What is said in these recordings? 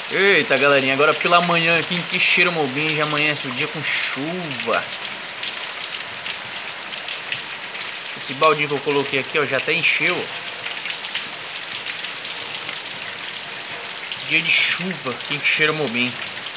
Eita, galerinha, agora pela manhã aqui em Quixeramobim já amanhece o dia com chuva. Esse baldinho que eu coloquei aqui, ó, já até encheu. Dia de chuva aqui em Quixeramobim.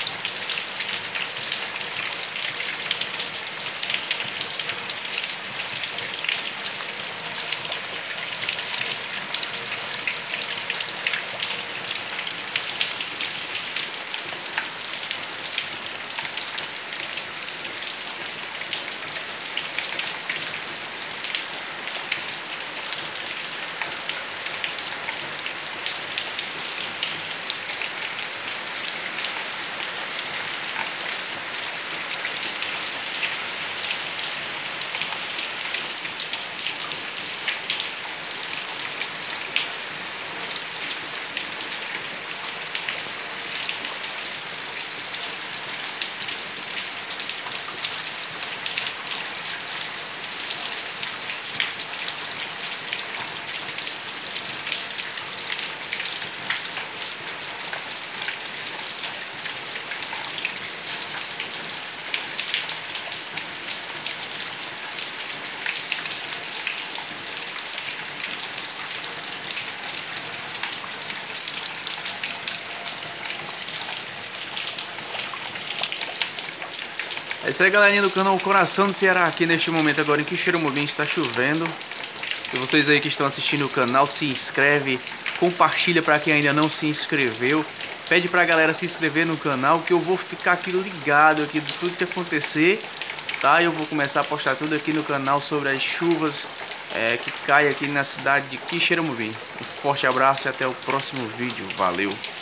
É isso aí, galerinha do canal Coração do Ceará. Aqui neste momento agora em Quixeramobim está chovendo. E vocês aí que estão assistindo o canal, se inscreve, compartilha para quem ainda não se inscreveu. Pede pra galera se inscrever no canal, que eu vou ficar aqui ligado aqui de tudo que acontecer, tá? Eu vou começar a postar tudo aqui no canal sobre as chuvas que caem aqui na cidade de Quixeramobim. Um forte abraço e até o próximo vídeo. Valeu!